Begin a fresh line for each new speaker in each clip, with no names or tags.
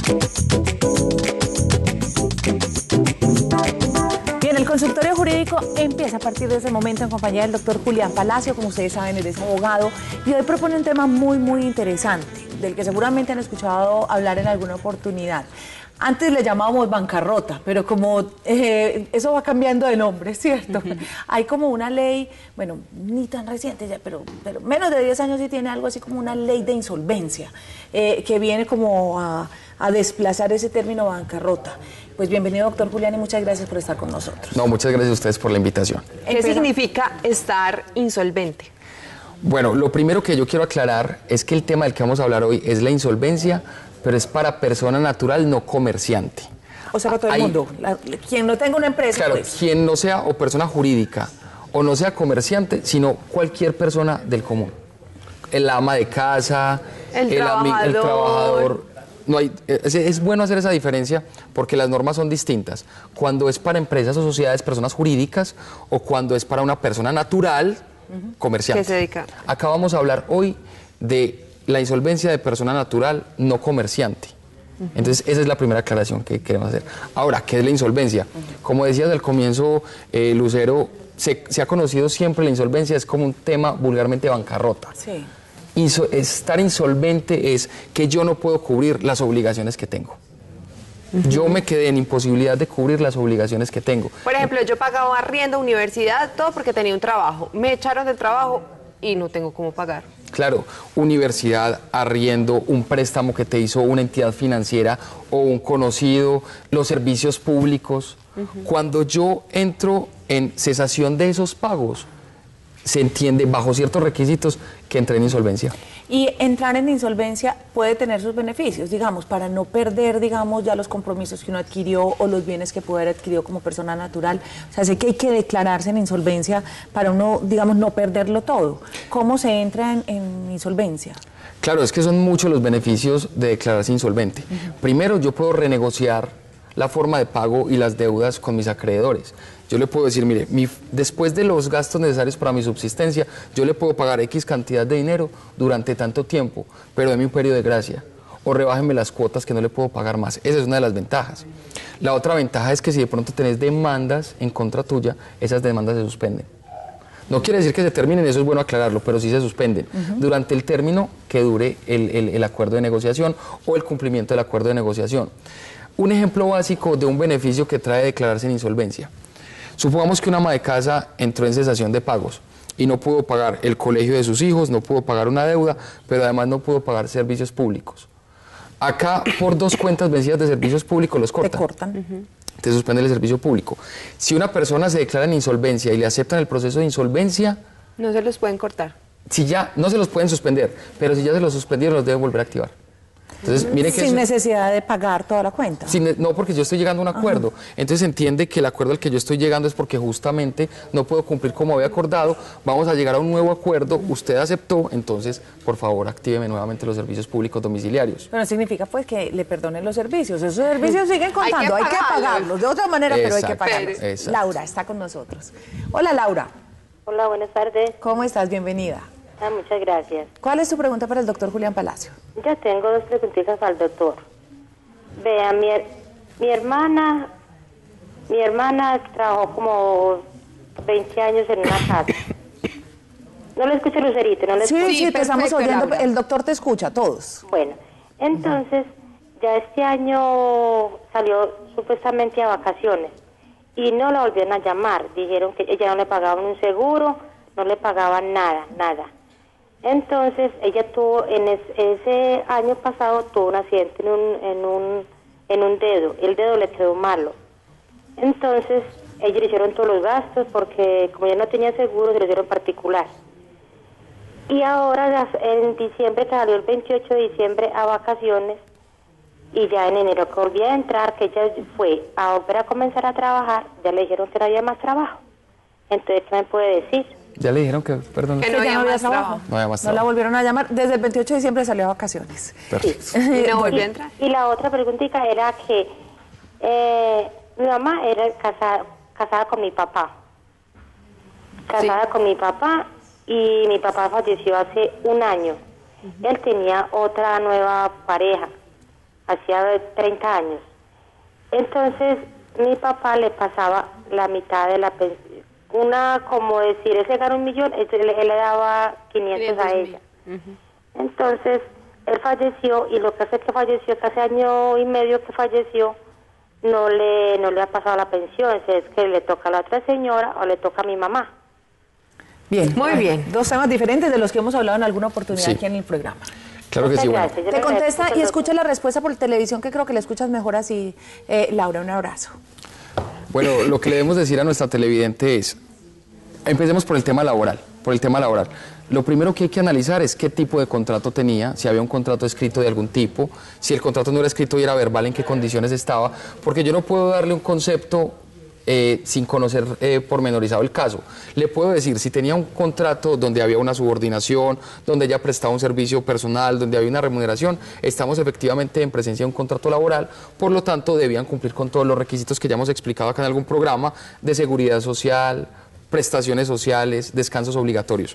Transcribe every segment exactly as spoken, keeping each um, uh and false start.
Bien, el consultorio jurídico empieza a partir de ese momento en compañía del doctor Julián Palacio. Como ustedes saben, él es abogado y hoy propone un tema muy, muy interesante, del que seguramente han escuchado hablar en alguna oportunidad. Antes le llamábamos bancarrota, pero como eh, eso va cambiando de nombre, ¿cierto? Uh-huh. Hay como una ley, bueno, ni tan reciente ya, pero, pero menos de diez años sí tiene algo así como una ley de insolvencia, eh, que viene como a, a desplazar ese término bancarrota. Pues bienvenido, doctor Julián, y muchas gracias por estar con nosotros.
No, muchas gracias a ustedes por la invitación.
¿Qué Empeza... significa estar insolvente?
Bueno, lo primero que yo quiero aclarar es que el tema del que vamos a hablar hoy es la insolvencia, pero es para persona natural, no comerciante.
O sea, para todo el Hay, mundo. La, quien no tenga una empresa,
claro,
pues.
Quien no sea o persona jurídica o no sea comerciante, sino cualquier persona del común. El ama de casa,
el,
el,
trabajador.
el trabajador. No hay, es, es bueno hacer esa diferencia porque las normas son distintas. Cuando es para empresas o sociedades, personas jurídicas, o cuando es para una persona natural, uh-huh. comerciante.
¿Qué se dedica?
Acá vamos a hablar hoy de la insolvencia de persona natural, no comerciante. Uh-huh. Entonces, esa es la primera aclaración que queremos hacer. Ahora, ¿qué es la insolvencia? Uh-huh. Como decías al comienzo, eh, Lucero, se, se ha conocido siempre la insolvencia, es como un tema vulgarmente bancarrota.
Sí.
Inso- estar insolvente es que yo no puedo cubrir las obligaciones que tengo. Uh-huh. Yo me quedé en imposibilidad de cubrir las obligaciones que tengo.
Por ejemplo, yo pagaba arriendo, universidad, todo porque tenía un trabajo. Me echaron del trabajo y no tengo cómo pagar.
Claro, universidad, arriendo, un préstamo que te hizo una entidad financiera o un conocido, los servicios públicos. Uh-huh. Cuando yo entro en cesación de esos pagos, se entiende bajo ciertos requisitos que entré en insolvencia.
Y entrar en insolvencia puede tener sus beneficios, digamos, para no perder, digamos, ya los compromisos que uno adquirió o los bienes que puede haber adquirido como persona natural. O sea, sé que hay que declararse en insolvencia para uno, digamos, no perderlo todo. ¿Cómo se entra en, en insolvencia?
Claro, es que son muchos los beneficios de declararse insolvente. Uh-huh. Primero, yo puedo renegociar la forma de pago y las deudas con mis acreedores. Yo le puedo decir, mire, mi, después de los gastos necesarios para mi subsistencia, yo le puedo pagar X cantidad de dinero durante tanto tiempo, pero deme un periodo de gracia, o rebájenme las cuotas que no le puedo pagar más. Esa es una de las ventajas. La otra ventaja es que si de pronto tenés demandas en contra tuya, esas demandas se suspenden. No quiere decir que se terminen, eso es bueno aclararlo, pero sí se suspenden uh-huh. durante el término que dure el, el, el acuerdo de negociación o el cumplimiento del acuerdo de negociación. Un ejemplo básico de un beneficio que trae declararse en insolvencia. Supongamos que una ama de casa entró en cesación de pagos y no pudo pagar el colegio de sus hijos, no pudo pagar una deuda, pero además no pudo pagar servicios públicos. Acá, por dos cuentas vencidas de servicios públicos, los cortan.
Te cortan. Uh-huh.
Te suspenden el servicio público. Si una persona se declara en insolvencia y le aceptan el proceso de insolvencia...
No se los pueden cortar.
Si ya, no se los pueden suspender, pero si ya se los suspendieron, los deben volver a activar. Entonces, mire que
sin
eso,
necesidad de pagar toda la cuenta.
Sin, no, porque yo estoy llegando a un acuerdo. Ajá. Entonces entiende que el acuerdo al que yo estoy llegando es porque justamente no puedo cumplir como había acordado. Vamos a llegar a un nuevo acuerdo. Usted aceptó, entonces, por favor, actíveme nuevamente los servicios públicos domiciliarios.
Pero no significa pues que le perdonen los servicios. Esos servicios siguen contando. Hay que, hay que pagarlos. De otra manera, exacto, pero hay que pagarlos.
Exacto.
Laura está con nosotros. Hola, Laura.
Hola, buenas tardes.
¿Cómo estás? Bienvenida.
Ah, muchas gracias.
¿Cuál es tu pregunta para el doctor Julián Palacio?
Yo tengo dos preguntitas al doctor. Vea, mi, mi hermana, mi hermana trabajó como veinte años en una casa. No le escucho, Lucerito, no le
sí,
escucho.
Sí, sí, te estamos oyendo, Laura. El doctor te escucha, todos.
Bueno, entonces, ya este año salió supuestamente a vacaciones y no la volvieron a llamar. Dijeron que ella no le pagaban un seguro, no le pagaban nada, nada. Entonces, ella tuvo, en es, ese año pasado, tuvo un accidente en un, en un, en un dedo. El dedo le quedó malo. Entonces, ella le hicieron todos los gastos porque, como ya no tenía seguro, se lo hicieron particular. Y ahora, en diciembre, que salió el veintiocho de diciembre a vacaciones, y ya en enero que volvió a entrar, que ella fue a volver a comenzar a trabajar, ya le dijeron que no había más trabajo. Entonces, ¿qué me puede decir?
Ya le dijeron que, perdón,
que no había, no había más trabajo. trabajo.
No había más
no
trabajo.
la volvieron a llamar. Desde el veintiocho de diciembre salió a vacaciones.
Perfecto.
Sí.
Y no volvió a entrar.
Y, y la otra preguntita era que eh, mi mamá era casada, casada con mi papá. Casada sí. con mi papá y mi papá falleció hace un año. Uh-huh. Él tenía otra nueva pareja. hacía treinta años. Entonces, mi papá le pasaba la mitad de la pensión. Una, como decir, él se gana un millón, él, él le daba quinientos a ella. Uh-huh. Entonces, él falleció, y lo que hace que falleció, que hace año y medio que falleció, no le no le ha pasado la pensión, es que le toca a la otra señora o le toca a mi mamá.
Bien, muy bien. Dos temas diferentes de los que hemos hablado en alguna oportunidad sí. aquí en el programa.
Claro que sí. Bueno.
Te contesta y escucha la respuesta por televisión, que creo que la escuchas mejor así. Eh, Laura, un abrazo.
Bueno, lo que le debemos decir a nuestra televidente es, empecemos por el tema laboral, por el tema laboral. Lo primero que hay que analizar es qué tipo de contrato tenía, si había un contrato escrito de algún tipo, si el contrato no era escrito y era verbal, en qué condiciones estaba, porque yo no puedo darle un concepto eh, sin conocer eh, pormenorizado el caso. Le puedo decir, si tenía un contrato donde había una subordinación, donde ella prestaba un servicio personal, donde había una remuneración, estamos efectivamente en presencia de un contrato laboral, por lo tanto debían cumplir con todos los requisitos que ya hemos explicado acá en algún programa, de seguridad social, prestaciones sociales, descansos obligatorios.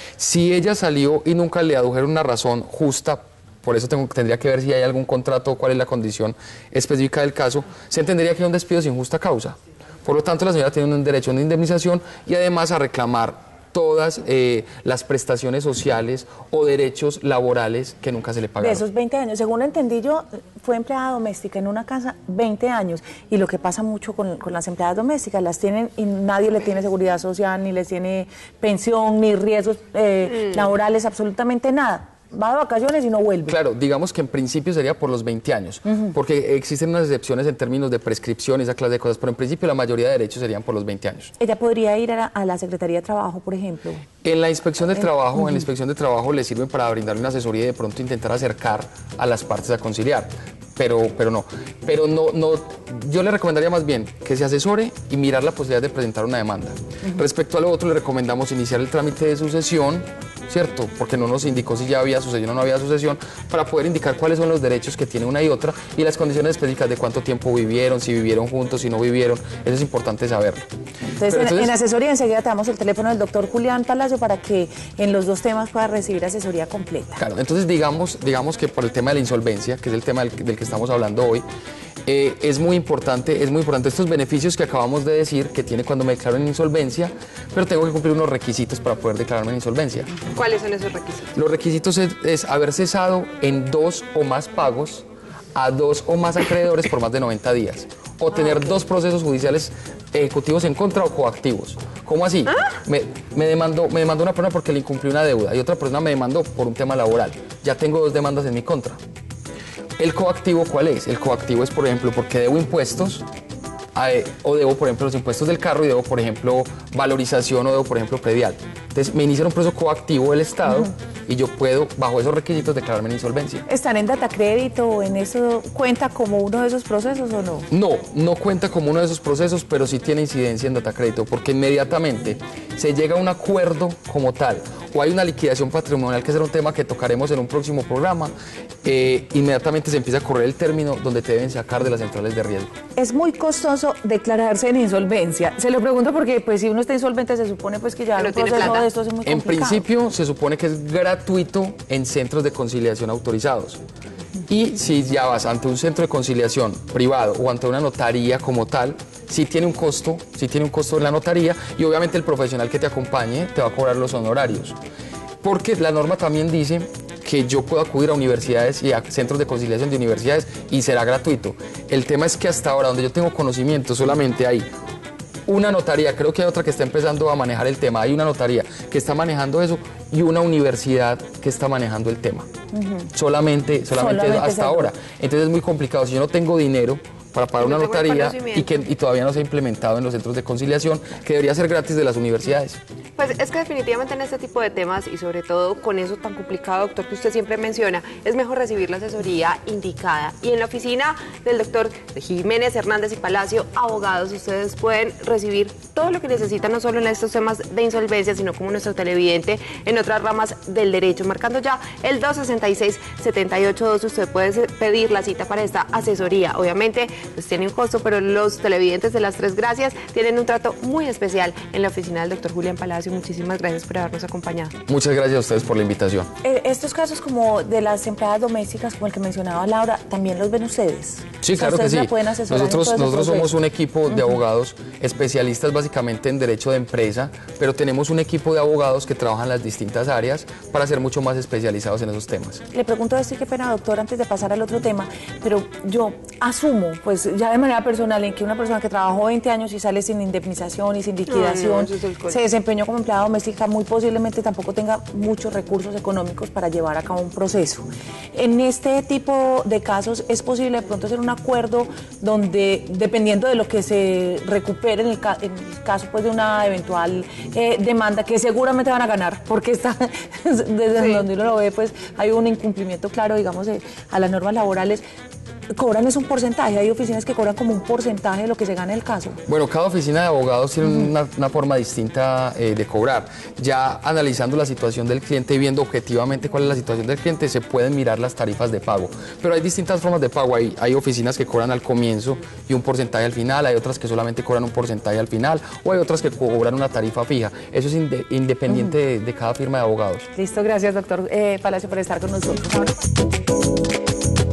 Si ella salió y nunca le adujeron una razón justa, por eso tengo, tendría que ver si hay algún contrato, cuál es la condición específica del caso, se entendería que hay un despido sin justa causa. Por lo tanto, la señora tiene un derecho a una indemnización y además a reclamar todas eh, las prestaciones sociales o derechos laborales que nunca se le pagaron.
De esos veinte años, según entendí yo, fue empleada doméstica en una casa veinte años, y lo que pasa mucho con, con las empleadas domésticas, las tienen y nadie le tiene seguridad social, ni les tiene pensión, ni riesgos eh, mm. laborales, absolutamente nada. Va de vacaciones y no vuelve.
Claro, digamos que en principio sería por los veinte años, uh-huh. porque existen unas excepciones en términos de prescripción y esa clase de cosas, pero en principio la mayoría de derechos serían por los veinte años.
¿Ella podría ir a la, a la Secretaría de Trabajo, por ejemplo?
En la inspección de trabajo, uh-huh. en la inspección de trabajo le sirven para brindarle una asesoría y de pronto intentar acercar a las partes a conciliar. Pero, pero no, pero no, no, yo le recomendaría más bien que se asesore y mirar la posibilidad de presentar una demanda. Uh-huh. Respecto a lo otro, le recomendamos iniciar el trámite de sucesión, ¿cierto? Porque no nos indicó si ya había sucesión o no había sucesión, para poder indicar cuáles son los derechos que tiene una y otra y las condiciones específicas de cuánto tiempo vivieron, si vivieron juntos, si no vivieron, eso es importante saberlo.
Entonces, en, entonces en asesoría enseguida te damos el teléfono del doctor Julián Palacio para que en los dos temas puedas recibir asesoría completa.
Claro, entonces digamos, digamos que por el tema de la insolvencia, que es el tema del, del que estamos hablando hoy, eh, es muy importante, es muy importante estos beneficios que acabamos de decir que tiene cuando me declaro en insolvencia, pero tengo que cumplir unos requisitos para poder declararme en insolvencia.
¿Cuáles son esos requisitos?
Los requisitos es, es haber cesado en dos o más pagos a dos o más acreedores por más de noventa días, o tener ah, okay. dos procesos judiciales ejecutivos en contra o coactivos. ¿Cómo así? ¿Ah? Me, me, demandó, me demandó una persona porque le incumplió una deuda y otra persona me demandó por un tema laboral. Ya tengo dos demandas en mi contra. ¿El coactivo cuál es? El coactivo es, por ejemplo, porque debo impuestos, eh, o debo, por ejemplo, los impuestos del carro y debo, por ejemplo, valorización o debo, por ejemplo, predial. Entonces, me inician un proceso coactivo del Estado uh-huh. y yo puedo, bajo esos requisitos, declararme en insolvencia.
¿Estar en Datacrédito o en eso cuenta como uno de esos procesos o no?
No, no cuenta como uno de esos procesos, pero sí tiene incidencia en Datacrédito, porque inmediatamente se llega a un acuerdo como tal, o hay una liquidación patrimonial, que será un tema que tocaremos en un próximo programa, eh, inmediatamente se empieza a correr el término donde te deben sacar de las centrales de riesgo.
Es muy costoso declararse en insolvencia. Se lo pregunto porque pues, si uno está insolvente se supone pues, que ya el proceso de esto es muy complicado.
En principio se supone que es gratuito en centros de conciliación autorizados. Y si ya vas ante un centro de conciliación privado o ante una notaría como tal, sí tiene un costo, sí tiene un costo en la notaría y obviamente el profesional que te acompañe te va a cobrar los honorarios. Porque la norma también dice que yo puedo acudir a universidades y a centros de conciliación de universidades y será gratuito. El tema es que hasta ahora, donde yo tengo conocimiento, solamente hay una notaría, creo que hay otra que está empezando a manejar el tema, hay una notaría que está manejando eso y una universidad que está manejando el tema. Uh-huh. Solamente, solamente, solamente hasta seguro. ahora. Entonces es muy complicado. Si yo no tengo dinero para pagar una notaría y que y todavía no se ha implementado en los centros de conciliación, que debería ser gratis de las universidades.
Pues es que definitivamente en este tipo de temas y sobre todo con eso tan complicado, doctor, que usted siempre menciona, es mejor recibir la asesoría indicada. Y en la oficina del doctor Jiménez Hernández y Palacio, abogados, ustedes pueden recibir todo lo que necesitan, no solo en estos temas de insolvencia, sino como nuestro televidente en otras ramas del derecho. Marcando ya el dos sesenta y seis, setenta y ocho dos, usted puede pedir la cita para esta asesoría. Obviamente, pues tiene un costo, pero los televidentes de Las Tres Gracias tienen un trato muy especial en la oficina del doctor Julián Palacio. Muchísimas gracias por habernos acompañado.
Muchas gracias a ustedes por la invitación.
Eh, estos casos como de las empleadas domésticas, como el que mencionaba Laura, ¿también los ven ustedes?
Sí,
O sea,
claro que
¿ustedes
sí.
la pueden asesorar en
Nosotros,
todo ese
nosotros somos
proceso?
un equipo de abogados especialistas básicamente en derecho de empresa, pero tenemos un equipo de abogados que trabajan en las distintas áreas para ser mucho más especializados en esos temas.
Le pregunto esto y qué pena, doctor, antes de pasar al otro tema, pero yo asumo, pues ya de manera personal, en que una persona que trabajó veinte años y sale sin indemnización y sin liquidación,
No, no, eso es el colmo.
se desempeñó como empleada doméstica, muy posiblemente tampoco tenga muchos recursos económicos para llevar a cabo un proceso. En este tipo de casos, ¿es posible de pronto hacer un acuerdo donde, dependiendo de lo que se recupere en el, ca en el caso pues, de una eventual eh, demanda, que seguramente van a ganar, porque está, desde
Sí.
donde uno lo ve, pues hay un incumplimiento claro, digamos, eh, a las normas laborales, cobran es un porcentaje, hay oficinas que cobran como un porcentaje de lo que se gana en el caso.
Bueno, cada oficina de abogados tiene uh-huh. una, una forma distinta eh, de cobrar. Ya analizando la situación del cliente y viendo objetivamente cuál es la situación del cliente, se pueden mirar las tarifas de pago. Pero hay distintas formas de pago. Hay, hay oficinas que cobran al comienzo y un porcentaje al final, hay otras que solamente cobran un porcentaje al final, o hay otras que cobran una tarifa fija. Eso es inde independiente uh-huh. de, de cada firma de abogados.
Listo, gracias, doctor eh, Palacio, por estar con nosotros.